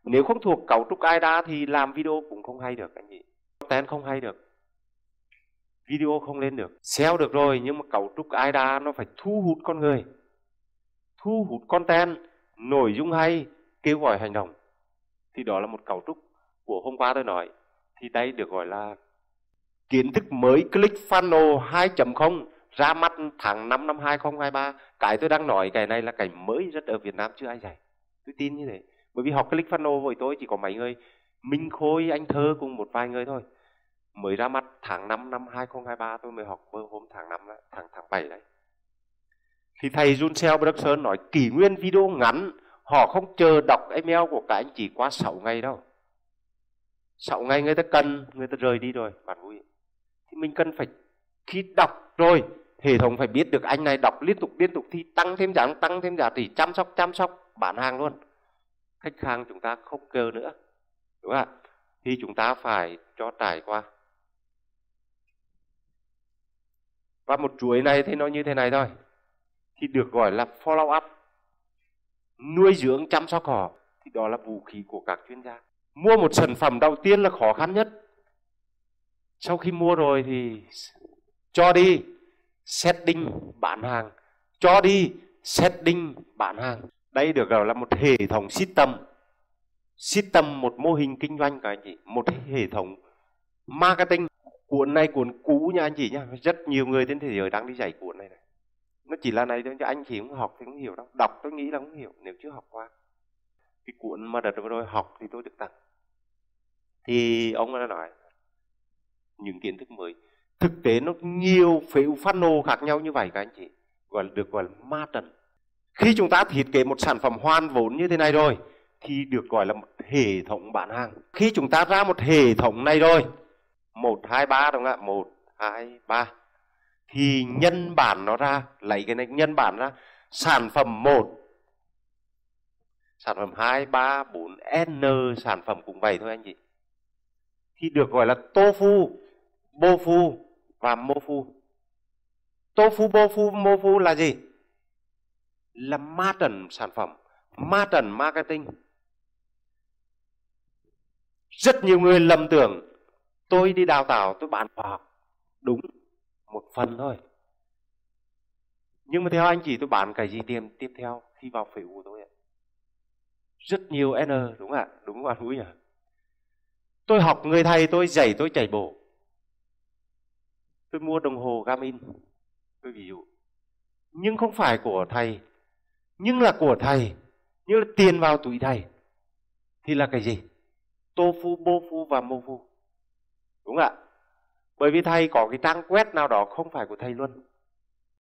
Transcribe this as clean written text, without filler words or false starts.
Nếu không thuộc cấu trúc AIDA thì làm video cũng không hay được anh chị. Content không hay được, video không lên được. SEO được rồi, nhưng mà cấu trúc AIDA nó phải thu hút con người, thu hút content, nội dung hay, kêu gọi hành động. Thì đó là một cấu trúc của hôm qua tôi nói. Thì đây được gọi là kiến thức mới ClickFunnels 2.0 ra mắt tháng 5 năm 2023. Cái tôi đang nói cái này là cái mới rất ở Việt Nam chưa ai dạy. Tôi tin như thế. Bởi vì học ClickFunnels với tôi chỉ có mấy người, Minh Khôi, anh Thơ cùng một vài người thôi. Mới ra mắt tháng 5 năm 2023 tôi mới học hôm tháng 5 đó, tháng 7 đấy. Thì thầy Junsel Bruxelles nói kỷ nguyên video ngắn, họ không chờ đọc email của các anh chị qua 6 ngày đâu. 6 ngày người ta cần, người ta rời đi rồi, bạn vui. Thì mình cần phải, khi đọc rồi, hệ thống phải biết được anh này đọc liên tục thì tăng thêm giá trị, chăm sóc, bán hàng luôn. Khách hàng chúng ta không chờ nữa, đúng không ạ? Thì chúng ta phải cho trải qua. Và một chuỗi này thì nó như thế này thôi, thì được gọi là follow up, nuôi dưỡng chăm sóc họ. Thì đó là vũ khí của các chuyên gia. Mua một sản phẩm đầu tiên là khó khăn nhất. Sau khi mua rồi thì cho đi setting bán hàng, cho đi setting bán hàng. Đây được gọi là một hệ thống system, một mô hình kinh doanh các anh chị, một hệ thống marketing. Cuốn này cuốn cũ nha anh chị nha, rất nhiều người trên thế giới đang đi dạy cuốn này. Nó chỉ là này thôi, cho anh chị không học thì không hiểu đâu. Đọc tôi nghĩ là không hiểu nếu chưa học qua. Cái cuốn mà đợt rồi học thì tôi được tặng. Thì ông đã nói những kiến thức mới. Thực tế nó nhiều phễu funnel khác nhau như vậy các anh chị, được gọi là ma trận. Khi chúng ta thiết kế một sản phẩm hoàn vốn như thế này rồi thì được gọi là một hệ thống bán hàng. Khi chúng ta ra một hệ thống này rồi, 1, 2, 3 đúng không ạ? 1, 2, 3 thì nhân bản nó ra, lấy cái này nhân bản ra, sản phẩm 1, sản phẩm 2, 3, 4, N sản phẩm cũng vậy thôi anh chị. Thì được gọi là tofu, bofu và mofu. Tofu, bofu, mofu là gì? Là ma trận sản phẩm, ma trận marketing. Rất nhiều người lầm tưởng tôi đi đào tạo, tôi bán khoa học. Đúng, một phần thôi. Nhưng mà theo anh chị tôi bán cái gì tiếp theo khi vào phễu của tôi ạ? Rất nhiều N, đúng ạ? Đúng không bạn Húi nhỉ? Tôi học người thầy, tôi dạy tôi chạy bộ. Tôi mua đồng hồ Garmin, tôi ví dụ. Nhưng không phải của thầy, nhưng là của thầy, nhưng là tiền vào túi thầy. Thì là cái gì? Tofu, bofu và mofu. Đúng ạ? Bởi vì thầy có cái trang web nào đó không phải của thầy luôn.